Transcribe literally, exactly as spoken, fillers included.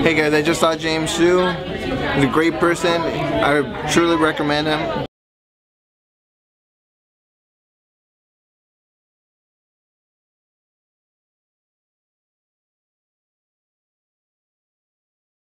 Hey guys, I just saw James Hsu. He's a great person. I truly recommend him.